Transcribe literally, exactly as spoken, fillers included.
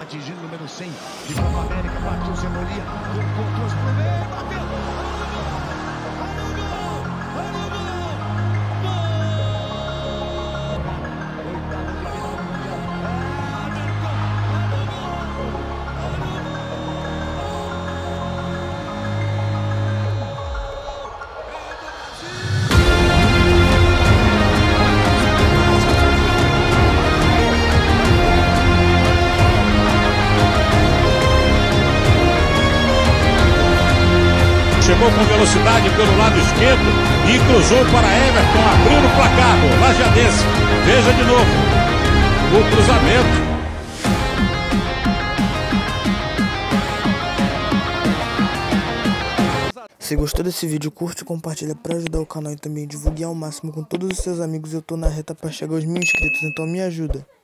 atingindo o número cem de Copa América, bateu o Cebolinha, trouxe pro meio, bateu! Chegou com velocidade pelo lado esquerdo e cruzou para Everton, abrindo o placar, o Lajadense. Veja de novo o cruzamento. Se gostou desse vídeo, curte e compartilha para ajudar o canal e também divulgue ao máximo com todos os seus amigos. Eu tô na reta para chegar aos mil inscritos, então me ajuda.